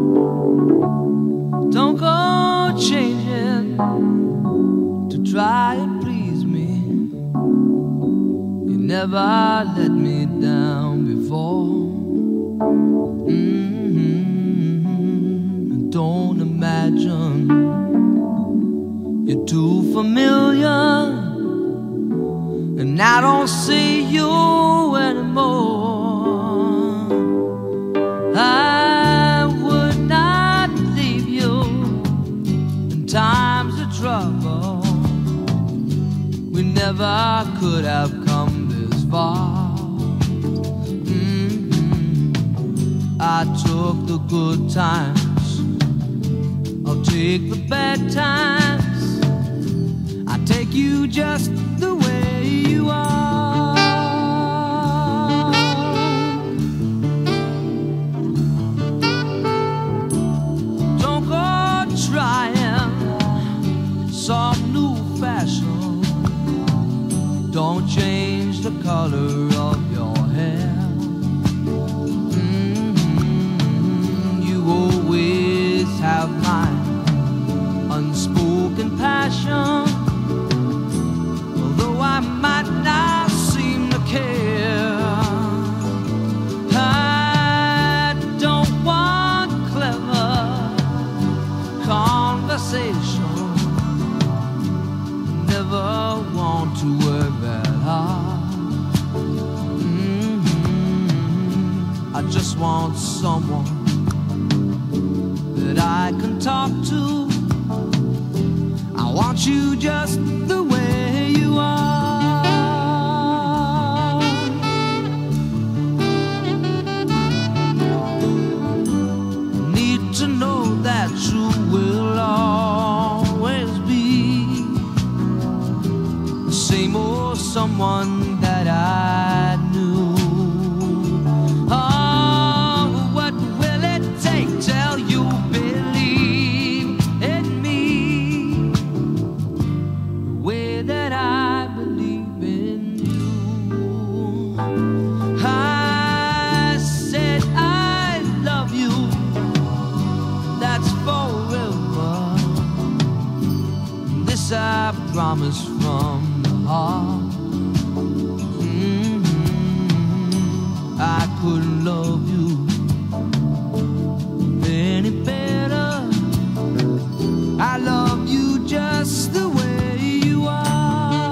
Don't go changing to try and please me. You never let me down before. Don't imagine you're too familiar, and I don't see you anymore. I would not leave you in times of trouble. We never could have come this far. I took the good times, I'll take the bad times. I take you just the way you are. Don't go trying some new fashion. Don't change the color of your hair. You always have my unspoken passion, although I might not seem to care. I don't want clever conversation, never want to work that hard. I just want someone that I can talk to. I want you just the way you are. Need to know that you will always be the same old someone that I knew. Oh, what will it take till you believe in me the way that I believe in you? I said I love you, that's forever. This I promise from the heart. I couldn't love you any better. I love you just the way you are.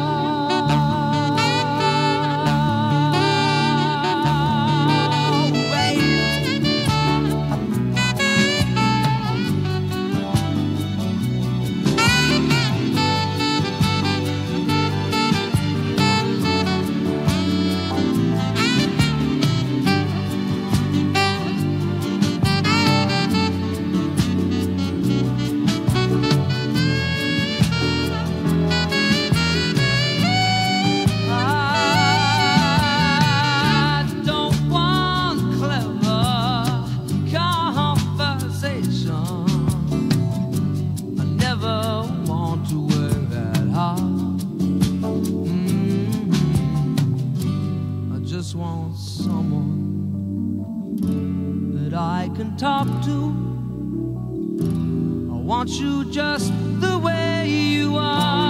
Just want someone that I can talk to. I want you just the way you are.